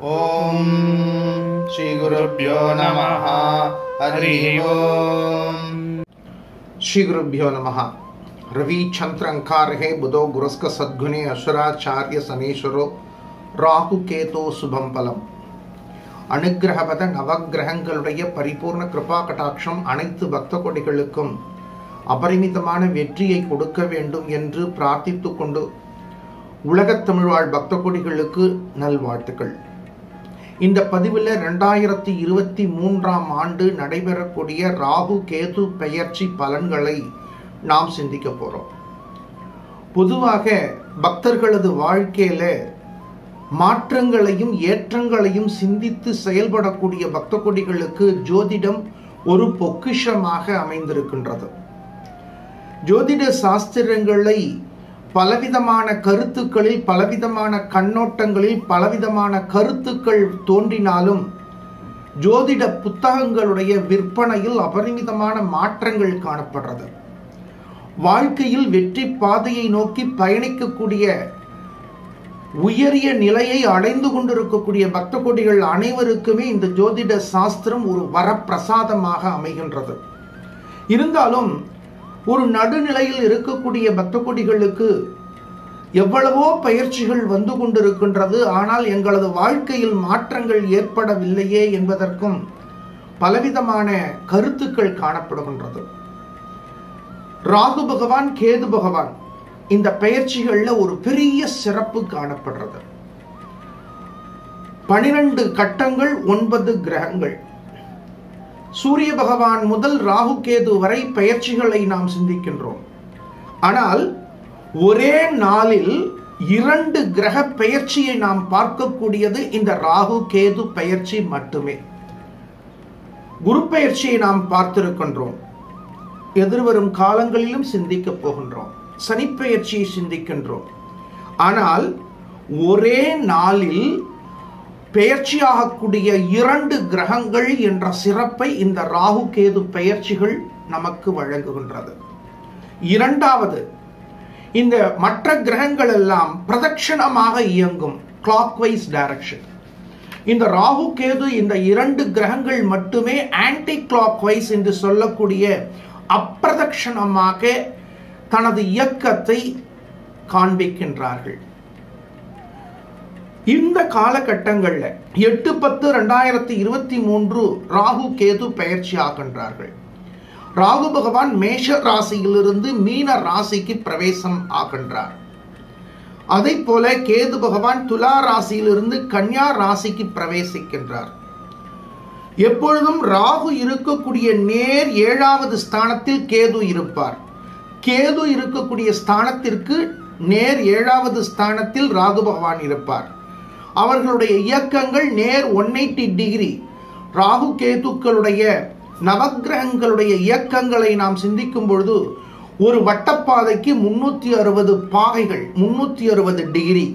ओम श्री गुरुभ्यो नमः। हरि ओम। श्री गुरुभ्यो नमः। रवि चंद्र अंगारहे बुधो गुरुस्क सद्गुणे असुराचार्य सनेश्वरो राहु केतो शुभम பலம். அனுக்கிரகபத நவக்கிரகங்களுடைய பரிபூர்ண கிருபா கடாட்சம் அனைத்து பக்த கொடிகளுக்கும் அபரிமிதமான வெற்றியை கொடுக்க வேண்டும் என்று பிரார்த்தித்துக் கொண்டு உலகத் தமிழ்வாழ் பக்த கொடிகளுக்கு நல்வாழ்த்துக்கள். இந்த பதிவில் 2023ஆம் ஆண்டு நடைபெறக்கூடிய ராகு கேது பெயர்ச்சி பலன்களை நாம் சிந்திக்க போறோம். பொதுவாக பக்தர்களது வாழ்க்கையில மாற்றங்களையும் ஏற்றங்களையும் சிந்தித்து செயல்படக்கூடிய பக்த கொடிகளுக்கு ஜோதிடம் ஒரு பொக்கிஷமாக அமைந்திருக்கின்றது. ஜோதிட சாஸ்திரங்களை பலவிதமான கருத்துக்களில், பலவிதமான கண்ணோட்டங்களில், பலவிதமான கருத்துக்கள் தோன்றினாலும் ஜோதிட புத்தகங்களுடைய விற்பனையில் அபரிமிதமான மாற்றங்கள் காணப்படுறது. வாழ்க்கையில் வெற்றி பாதையை நோக்கி பயணிக்கக்கூடிய உயரிய நிலையை அடைந்து கொண்டிருக்கக்கூடிய பக்த கோடிகள் அனைவருக்குமே இந்த ஜோதிட சாஸ்திரம் ஒரு வரப்பிரசாதமாக அமைகின்றது. இருந்தாலும் ஒரு நடுநிலையில் இருக்கக்கூடிய பக்த கோடிகளுக்கு எவ்வளவோ பயிற்சிகள் வந்து கொண்டிருக்கின்றது, ஆனால் எங்களது வாழ்க்கையில் மாற்றங்கள் ஏற்படவில்லையே என்பதற்கும் பலவிதமான கருத்துக்கள் காணப்படுகின்றது. ராகு பகவான் கேது பகவான் இந்த பெயர்ச்சிகள்ல ஒரு பெரிய சிறப்பு காணப்படுறது. 12 கட்டங்கள், 9 கிரகங்கள். சூரிய பகவான் முதல் ராகு கேது வரை பெயர்ச்சிகளை நாம் சிந்திக்கின்றோம். ஆனால் ஒரே நாளில் 2 கிரக பெயர்ச்சியை நாம் பார்க்கக்கூடியது இந்த ராகு கேது பெயர்ச்சி மட்டுமே. குரு பெயர்ச்சியை நாம் பார்த்திருக்கின்றோம், எதிர்வரும் காலங்களிலும் சிந்திக்க போகின்றோம். சனி பெயர்ச்சியை சிந்திக்கின்றோம். ஆனால் ஒரே நாளில் பெயர்ச்சியாகக்கூடிய 2 கிரகங்கள் என்ற சிறப்பை இந்த ராகு கேது பெயர்ச்சிகள் நமக்கு வழங்குகின்றது. இரண்டாவது, இந்த மற்ற கிரகங்கள் எல்லாம் பிரதட்சணமாக இயங்கும், கிளாக் வைஸ் டைரக்ஷன். இந்த ராகு கேது இந்த 2 கிரகங்கள் மட்டுமே ஆன்டி கிளாக் வைஸ் என்று சொல்லக்கூடிய அப்பிரதட்சணமாக தனது இயக்கத்தை காண்பிக்கின்றார்கள். இந்த காலகட்டங்கள்ல 8/10/2023 ராகு கேது பெயர்ச்சி ஆகின்றார்கள். ராகு பகவான் மேஷ ராசியிலிருந்து மீன ராசிக்கு பிரவேசம் ஆகின்றார். அதை போல கேது பகவான் துலா ராசியிலிருந்து கன்யா ராசிக்கு பிரவேசிக்கின்றார். எப்பொழுதும் ராகு இருக்கக்கூடிய நேர் 7வது ஸ்தானத்தில் கேது இருப்பார். கேது இருக்கக்கூடிய ஸ்தானத்திற்கு நேர் 7வது ஸ்தானத்தில் ராகு பகவான் இருப்பார். அவர்களுடைய இயக்கங்கள் நேர் 180 டிகிரி. ராகு கேதுக்களுடைய நவக்கிரகங்களுடைய இயக்கங்களை நாம் சிந்திக்கும் பொழுது ஒரு வட்டப்பாதைக்கு 360 பாகைகள், 360 டிகிரி.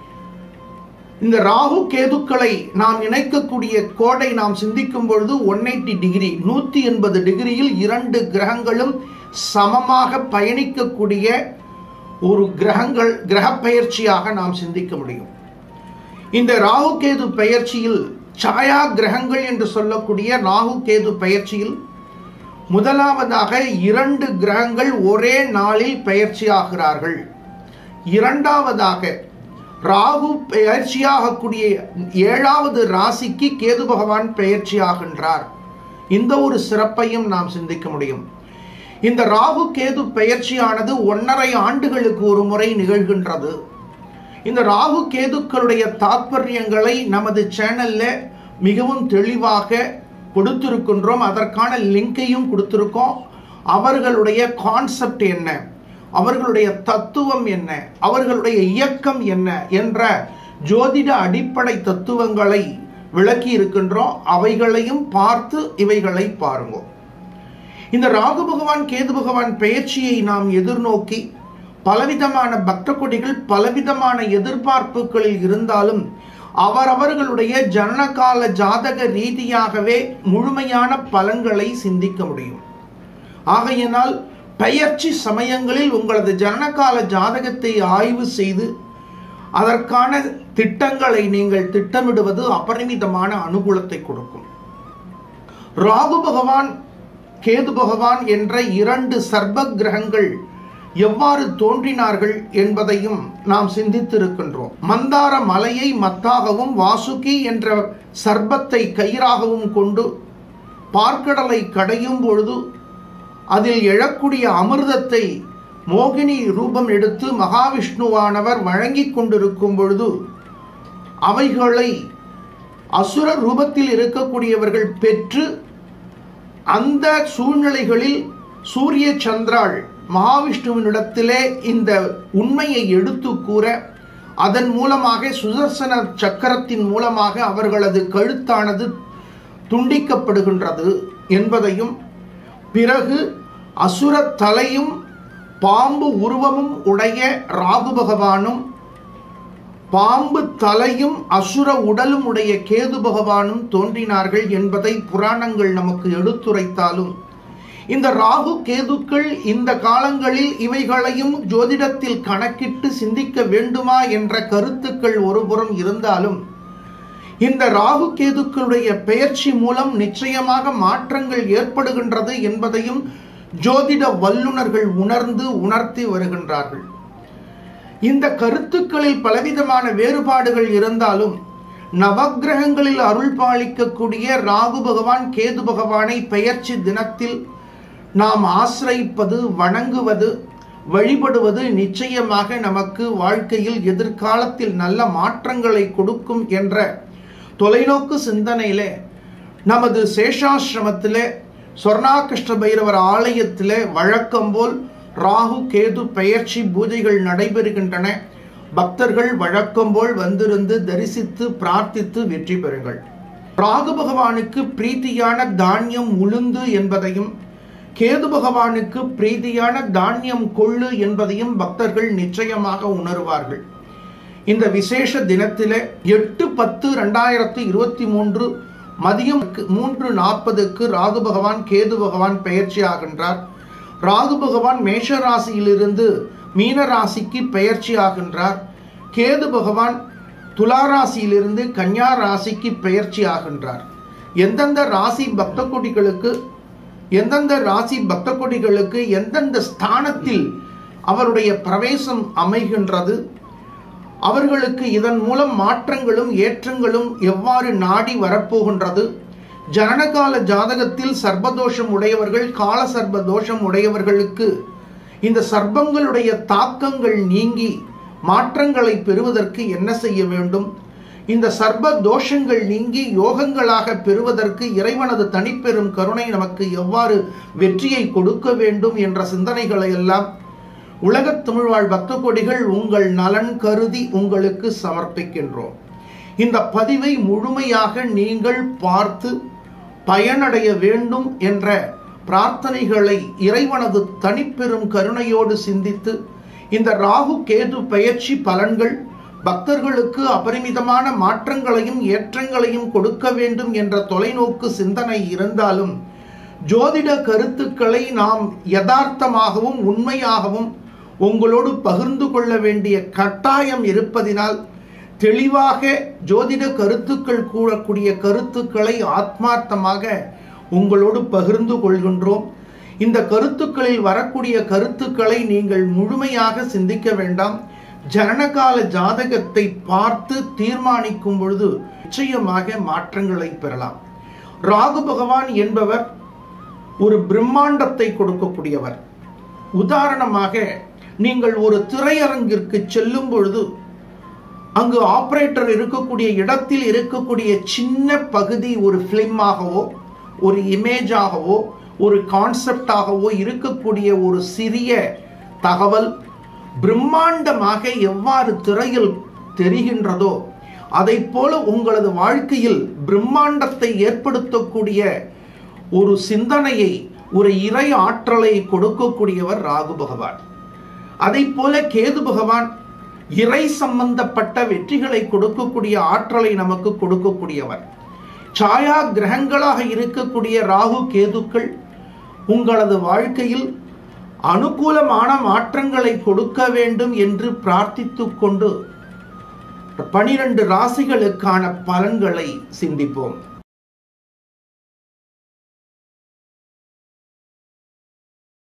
இந்த ராகு கேதுக்களை நாம் இணைக்கக்கூடிய கோடை நாம் சிந்திக்கும் பொழுது 180 டிகிரி, 180 டிகிரியில் 2 கிரகங்களும் சமமாக பயணிக்கக்கூடிய ஒரு கிரக பெயர்ச்சியாக நாம் சிந்திக்க முடியும். இந்த ராகு கேது பெயர்ச்சியில் சாயா கிரகங்கள் என்று சொல்லக்கூடிய ராகு கேது பெயர்ச்சியில் முதலாவதாக 2 கிரகங்கள் ஒரே நாளில் பெயர்ச்சியாகிறார்கள். இரண்டாவதாக ராகு பெயர்ச்சியாகக்கூடிய 7வது ராசிக்கு கேது பகவான் பெயர்ச்சியாகின்றார். இந்த ஒரு சிறப்பையும் நாம் சிந்திக்க முடியும். இந்த ராகு கேது பெயர்ச்சியானது 1.5 ஆண்டுகளுக்கு ஒரு முறை நிகழ்கின்றது. இந்த ராகு கேதுக்களுடைய தாற்பயங்களை நமது சேனல்ல மிகவும் தெளிவாக கொடுத்திருக்கின்றோம். அதற்கான லிங்கையும் கொடுத்திருக்கோம். அவர்களுடைய கான்செப்ட் என்ன, அவர்களுடைய தத்துவம் என்ன, அவர்களுடைய இயக்கம் என்ன என்ற ஜோதிட அடிப்படை தத்துவங்களை விளக்கி இருக்கின்றோம். அவைகளையும் பார்த்து இவைகளை பாருங்க. இந்த ராகு பகவான் கேது பகவான் பெயர்ச்சியை நாம் எதிர்நோக்கி பலவிதமான பக்த கொடிகள் பலவிதமான எதிர்பார்ப்புகளில் இருந்தாலும் அவரவர்களுடைய ஜனனகால ஜாதக ரீதியாகவே முழுமையான பலன்களை சிந்திக்க முடியும். ஆகையினால் பெயர்ச்சி சமயங்களில் உங்களது ஜனனகால ஜாதகத்தை ஆய்வு செய்து அதற்கான திட்டங்களை நீங்கள் திட்டமிடுவது அபரிமிதமான அனுகூலத்தை கொடுக்கும். ராகு பகவான், கேது பகவான் என்ற 2 சர்ப கிரகங்கள் எவ்வாறு தோன்றினார்கள் என்பதையும் நாம் சிந்தித்திருக்கின்றோம். மந்தார மலையை மத்தாகவும் வாசுகி என்ற சர்பத்தை கயிறாகவும் கொண்டு பார்க்கடலை கடையும் பொழுது அதில் எழக்கூடிய அமிர்தத்தை மோகினி ரூபம் எடுத்து மகாவிஷ்ணுவானவர் வழங்கிக் கொண்டிருக்கும் பொழுது அவைகளை அசுர ரூபத்தில் இருக்கக்கூடியவர்கள் பெற்று அந்த சூழ்நிலைகளில் சூரிய சந்திராள் மகாவிஷ்ணுவினிடத்திலே இந்த உண்மையை எடுத்து கூற அதன் மூலமாக சுதர்சன சக்கரத்தின் மூலமாக அவர்களது கழுத்தானது துண்டிக்கப்படுகின்றது என்பதையும், பிறகு அசுர தலையும் பாம்பு உருவமும் உடைய ராகு பகவானும் பாம்பு தலையும் அசுர உடலும் உடைய கேது பகவானும் தோன்றினார்கள் என்பதை புராணங்கள் நமக்கு எடுத்துரைத்தாலும், இந்த ராகு கேதுக்கள் இந்த காலங்களில் இவைகளையும் ஜோதிடத்தில் கணக்கிட்டு சிந்திக்க வேண்டுமா என்ற கருத்துக்கள் ஒருபுறம் இருந்தாலும், இந்த ராகு கேதுக்களுடைய பெயர்ச்சி மூலம் நிச்சயமாக மாற்றங்கள் ஏற்படுகின்றது என்பதையும் ஜோதிட வல்லுநர்கள் உணர்த்தி வருகின்றார்கள். இந்த கருத்துக்களில் பலவிதமான வேறுபாடுகள் இருந்தாலும் நவக்கிரகங்களில் அருள் பாலிக்கக்கூடிய ராகு பகவான், கேது பகவானை பெயர்ச்சி தினத்தில் நாம் ஆசிரியிப்பது, வணங்குவது, வழிபடுவது நிச்சயமாக நமக்கு வாழ்க்கையில் எதிர்காலத்தில் நல்ல மாற்றங்களை கொடுக்கும் என்ற தொலைநோக்கு சிந்தனையிலே நமது சேஷாசிரமத்திலே சொர்ணாகிருஷ்ண பைரவர் ஆலயத்திலே வழக்கம் போல் ராகு கேது பெயர்ச்சி பூஜைகள் நடைபெறுகின்றன. பக்தர்கள் வழக்கம் போல் வந்திருந்து தரிசித்து பிரார்த்தித்து வெற்றி பெறுங்கள். ராகு பகவானுக்கு பிரீதியான தானியம் உளுந்து என்பதையும், கேது பகவானுக்கு பிரீதியான தானியம் கொள்ளு என்பதையும் பக்தர்கள் நிச்சயமாக உணர்வார்கள். இந்த விசேஷ தினத்திலே 8/10/2023 மதியம் 3:40 ராகு பகவான் கேது பகவான் பெயர்ச்சி ஆகின்றார். ராகு பகவான் மேஷ ராசியிலிருந்து மீன ராசிக்கு பெயர்ச்சி ஆகின்றார். கேது பகவான் துலா ராசியிலிருந்து கன்யா ராசிக்கு பெயர்ச்சி ஆகின்றார். எந்தெந்த ராசி பக்த கொடிகளுக்கு எந்தெந்த ஸ்தானத்தில் அவருடைய பிரவேசம் அமைகின்றது, அவர்களுக்கு இதன் மூலம் மாற்றங்களும் ஏற்றங்களும் எவ்வாறு நாடி வரப்போகின்றது, ஜனனகால ஜாதகத்தில் சர்ப்பதோஷம் உடையவர்கள், கால சர்ப்ப தோஷம் உடையவர்களுக்கு இந்த சர்ப்பங்களுடைய தாக்கங்கள் நீங்கி மாற்றங்களை பெறுவதற்கு என்ன செய்ய வேண்டும், இந்த சர்ப்ப தோஷங்கள் நீங்கி யோகங்களாக பெறுவதற்கு இறைவனது தனிப்பெரும் கருணை நமக்கு எவ்வாறு வெற்றியை கொடுக்க வேண்டும் என்ற சிந்தனைகளை எல்லாம் உலகத் தமிழ்வாழ் பக்த கொடிகள் உங்கள் நலன் கருதி உங்களுக்கு சமர்ப்பிக்கின்றோம். இந்த பதிவை முழுமையாக நீங்கள் பார்த்து பயனடைய வேண்டும் என்ற பிரார்த்தனைகளை இறைவனது தனிப்பெரும் கருணையோடு சிந்தித்து, இந்த ராகு கேது பெயர்ச்சி பலன்கள் பக்தர்களுக்கு அபரிமிதமான மாற்றங்களையும் ஏற்றங்களையும் கொடுக்க வேண்டும் என்ற தொலைநோக்கு சிந்தனை இருந்தாலும், ஜோதிட கருத்துக்களை நாம் யதார்த்தமாகவும் உண்மையாகவும் உங்களோடு பகிர்ந்து கொள்ள வேண்டிய கட்டாயம் இருப்பதினால் தெளிவாக ஜோதிட கருத்துக்கள் கூறக்கூடிய கருத்துக்களை ஆத்மார்த்தமாக உங்களோடு பகிர்ந்து கொள்கின்றோம். இந்த கருத்துக்களில் வரக்கூடிய கருத்துக்களை நீங்கள் முழுமையாக சிந்திக்க வேண்டாம். ஜனனகால ஜாதகத்தை பார்த்து தீர்மானிக்கும் பொழுது நிச்சயமாக மாற்றங்களை பெறலாம். ராகு பகவான் என்பவர் ஒரு பிரம்மாண்டத்தை கொடுக்கக்கூடியவர். உதாரணமாக நீங்கள் ஒரு திரையரங்கிற்கு செல்லும் பொழுது அங்கு ஆபரேட்டர் இருக்கக்கூடிய இடத்தில் இருக்கக்கூடிய சின்ன பகுதி ஒரு பிலிமாகவோ ஒரு இமேஜாகவோ ஒரு கான்செப்டாகவோ இருக்கக்கூடிய ஒரு சிறிய தகவல் பிரம்மாண்டமாக எவ்வாறு திரையில் தெரிகின்றதோ அதை போல உங்களது வாழ்க்கையில் பிரம்மாண்டத்தை ஏற்படுத்தக்கூடிய ஒரு சிந்தனையை, ஒரு இறை ஆற்றலை கொடுக்கக்கூடியவர் ராகு பகவான். அதை போல கேது பகவான் இறை சம்பந்தப்பட்ட வெற்றிகளை கொடுக்கக்கூடிய ஆற்றலை நமக்கு கொடுக்கக்கூடியவர். சாயா கிரகங்களாக இருக்கக்கூடிய ராகு கேதுக்கள் உங்களது வாழ்க்கையில் அனுகூலமான மாற்றங்களை கொடுக்க வேண்டும் என்று பிரார்த்தித்து கொண்டு 12 ராசிகளுக்கான பலன்களை சிந்திப்போம்.